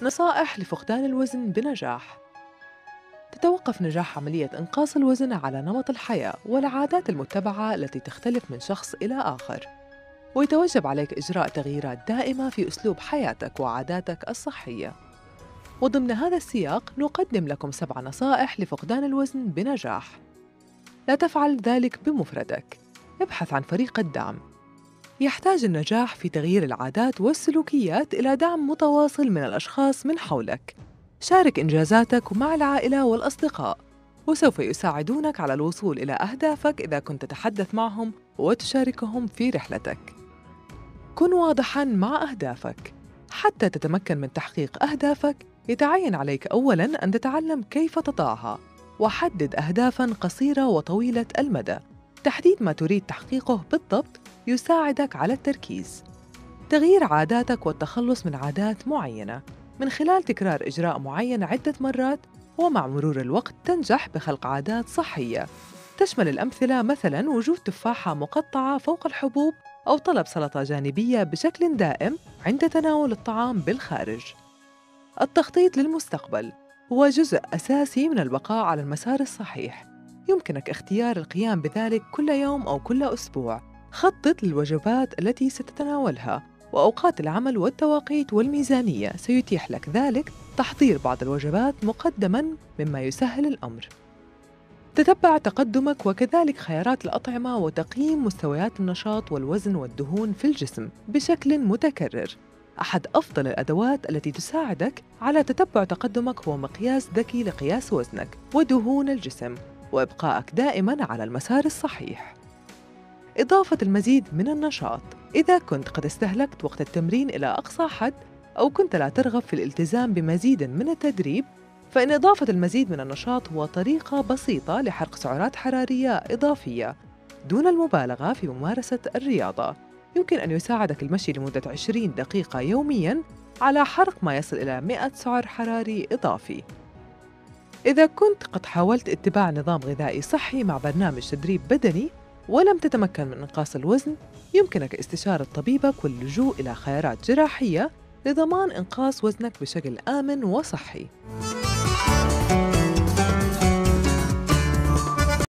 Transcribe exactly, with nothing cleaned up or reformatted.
نصائح لفقدان الوزن بنجاح. تتوقف نجاح عملية إنقاص الوزن على نمط الحياة والعادات المتبعة التي تختلف من شخص إلى آخر، ويتوجب عليك إجراء تغييرات دائمة في أسلوب حياتك وعاداتك الصحية. وضمن هذا السياق نقدم لكم سبع نصائح لفقدان الوزن بنجاح. لا تفعل ذلك بمفردك، ابحث عن فريق الدعم. يحتاج النجاح في تغيير العادات والسلوكيات إلى دعم متواصل من الأشخاص من حولك. شارك إنجازاتك مع العائلة والأصدقاء، وسوف يساعدونك على الوصول إلى أهدافك إذا كنت تتحدث معهم وتشاركهم في رحلتك. كن واضحاً مع أهدافك. حتى تتمكن من تحقيق أهدافك، يتعين عليك أولاً أن تتعلم كيف تضعها، وحدد أهدافاً قصيرة وطويلة المدى. تحديد ما تريد تحقيقه بالضبط يساعدك على التركيز. تغيير عاداتك والتخلص من عادات معينة من خلال تكرار إجراء معين عدة مرات، ومع مرور الوقت تنجح بخلق عادات صحية. تشمل الأمثلة مثلاً وجود تفاحة مقطعة فوق الحبوب، أو طلب سلطة جانبية بشكل دائم عند تناول الطعام بالخارج. التخطيط للمستقبل هو جزء أساسي من البقاء على المسار الصحيح. يمكنك اختيار القيام بذلك كل يوم أو كل أسبوع. خطط للوجبات التي ستتناولها، وأوقات العمل والتواقيت والميزانية سيتيح لك ذلك تحضير بعض الوجبات مقدماً، مما يسهل الأمر. تتبع تقدمك وكذلك خيارات الأطعمة، وتقييم مستويات النشاط والوزن والدهون في الجسم بشكل متكرر. أحد أفضل الأدوات التي تساعدك على تتبع تقدمك هو مقياس ذكي لقياس وزنك ودهون الجسم، وإبقائك دائماً على المسار الصحيح. إضافة المزيد من النشاط. إذا كنت قد استهلكت وقت التمرين إلى أقصى حد، أو كنت لا ترغب في الالتزام بمزيد من التدريب، فإن إضافة المزيد من النشاط هو طريقة بسيطة لحرق سعرات حرارية إضافية دون المبالغة في ممارسة الرياضة. يمكن أن يساعدك المشي لمدة عشرين دقيقة يومياً على حرق ما يصل إلى مئة سعر حراري إضافي. إذا كنت قد حاولت اتباع نظام غذائي صحي مع برنامج تدريب بدني ولم تتمكن من إنقاص الوزن، يمكنك استشارة طبيبك واللجوء إلى خيارات جراحية لضمان إنقاص وزنك بشكل آمن وصحي.